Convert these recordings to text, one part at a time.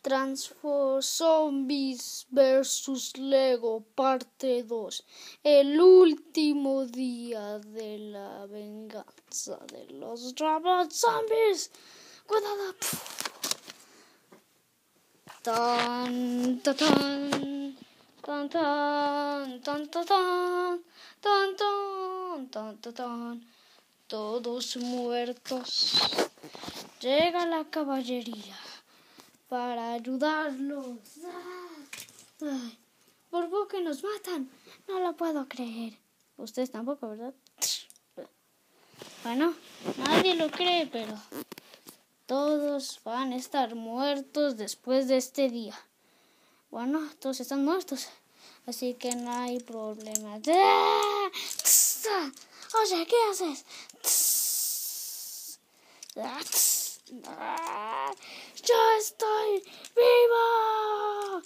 Zombies vs Lego parte 2. El último día de la venganza de los Robot Zombies. Cuidado. Tan tan tan tan tan tan tan tan tan tan. Todos muertos. Llega la caballería para ayudarlos. Ay, por poco que nos matan. No lo puedo creer. Ustedes tampoco, ¿verdad? Bueno, nadie lo cree, pero todos van a estar muertos después de este día. Bueno, todos están muertos, así que no hay problema. Oye, ¿qué haces? ¡Yo estoy vivo!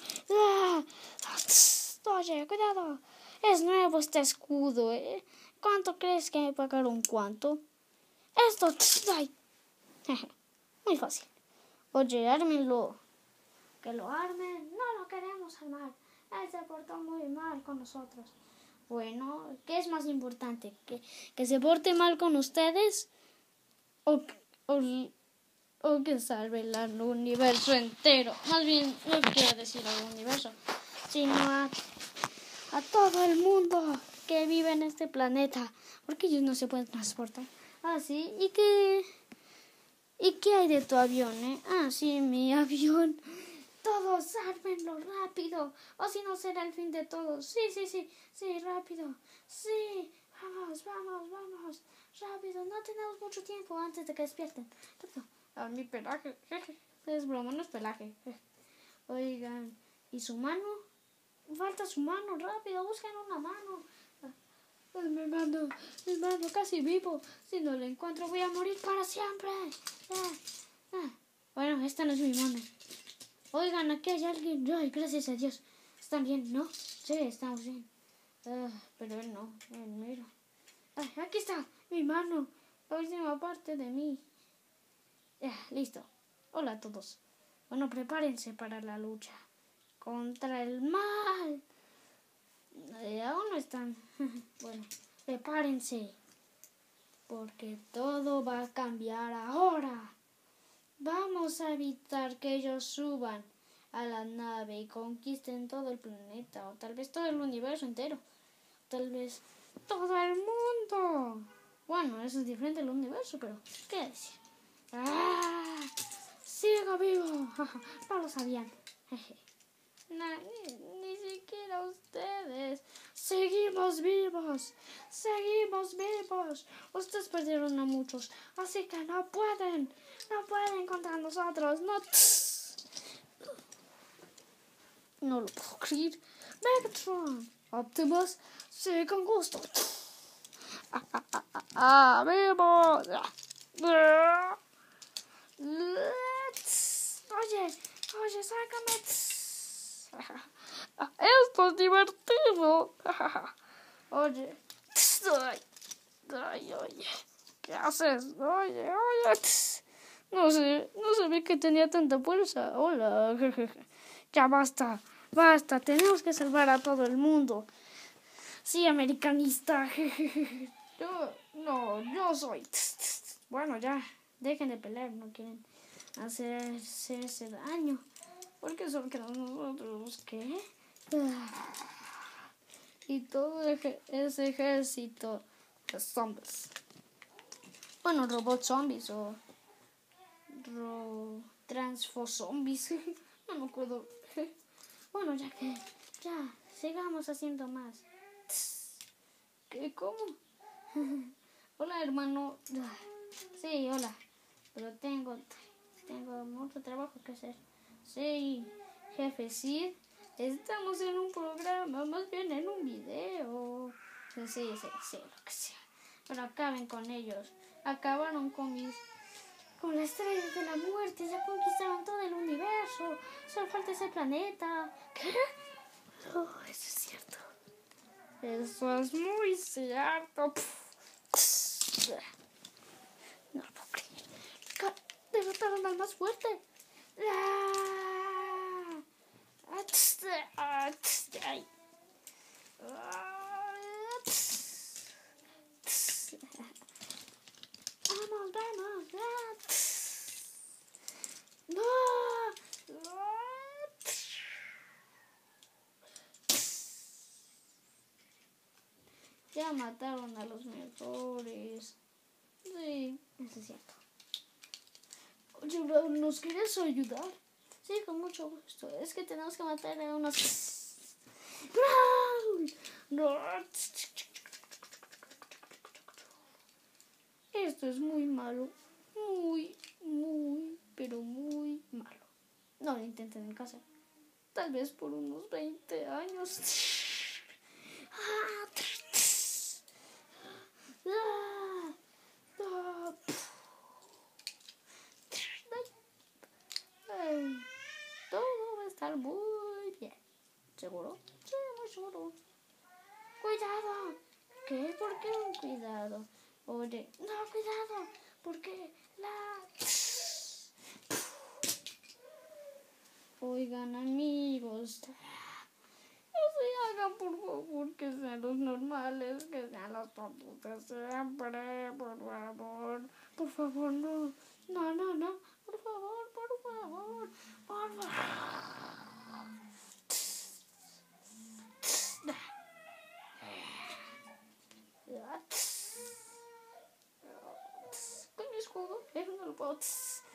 Oye, cuidado. Es nuevo este escudo, ¿eh? ¿Cuánto crees que me pagaron? ¿Cuánto? Esto. Ay. Muy fácil. Oye, ármenlo. Que lo armen. No lo queremos armar. Él se portó muy mal con nosotros. Bueno, ¿qué es más importante? ¿Que se porte mal con ustedes? ¿O que salve el universo entero? Más bien, no quiero decir al universo, sino a todo el mundo que vive en este planeta. Porque ellos no se pueden transportar. Ah, sí. ¿Y qué hay de tu avión, eh? Ah, sí, mi avión. Todos, ármenlo rápido, o si no será el fin de todos. Sí, rápido. Sí, vamos, rápido. No tenemos mucho tiempo antes de que despierten. Rápido. Mi pelaje. Es broma, no es pelaje. Oigan, ¿y su mano? Falta su mano, rápido, busquen una mano. Mi mano, casi vivo. Si no la encuentro voy a morir para siempre. Bueno, esta no es mi mano. Oigan, aquí hay alguien. Ay, gracias a Dios. ¿Están bien, no? Sí, estamos bien. Pero él no, mira. Ay, aquí está, mi mano. La última parte de mí. Listo. Hola a todos. Bueno, prepárense para la lucha contra el mal. Aún no están. Bueno, prepárense. Porque todo va a cambiar ahora. Vamos a evitar que ellos suban a la nave y conquisten todo el planeta, o tal vez todo el universo entero, tal vez todo el mundo. Bueno, eso es diferente del universo, pero ¿qué decir? ¡Sigo vivo! No lo sabían. Ni siquiera ustedes. Seguimos vivos. Ustedes perdieron a muchos, así que no pueden contra nosotros. No lo puedo creer. Megatron, Optimus, sí, con gusto. ¡Vivos! Oye, sácame. Esto es divertido. Oye. Oye. ¿Qué haces? Oye. No sabía que tenía tanta fuerza. Hola. Ya basta. Tenemos que salvar a todo el mundo. Sí, americanista. Yo soy. Bueno, ya. Dejen de pelear. No quieren hacerse ese daño. Porque solo quedamos nosotros. ¿Qué? Y todo ese ejército de zombies. Bueno, robot zombies o transfozombies. No me acuerdo. Bueno, ya sigamos haciendo más. ¿Qué? ¿Cómo? Hola, hermano. Sí, hola. Pero tengo mucho trabajo que hacer. Sí, jefe, sí. Estamos en un programa, más bien en un video. Sí, lo que sea. Pero acaben con ellos. Acabaron con la estrella de la muerte. Ya conquistaron todo el universo. Solo falta ese planeta. ¿Qué? Oh, eso es cierto. Eso es muy cierto. No lo puedo creer. Derrotaron al más fuerte. Ya mataron a los mejores. Sí, eso es cierto. Oye, Brawl, ¿nos quieres ayudar? Sí, con mucho gusto. Es que tenemos que matar a unos... ¡Brawl! No. Esto es muy malo. Muy, pero muy malo. No lo intenten en casa. Tal vez por unos 20 años. Todo va a estar muy bien. ¿Seguro? Sí, muy seguro. ¡Cuidado! ¿Qué? ¿Por qué un cuidado? Oye, no, cuidado, porque Oigan, amigos, no se hagan, por favor, que sean los normales, que sean los tontos de siempre, por favor. Por favor, no. No. Por favor, por favor. Con mi escudo, no lo puedo.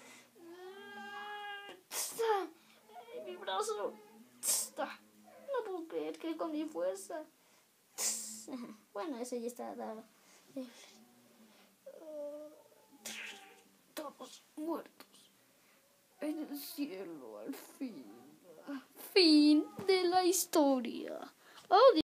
Mi brazo. No puedo creer que con mi fuerza. Bueno, eso ya está dado. Todos muertos. En el cielo, al fin. Fin de la historia. Oh,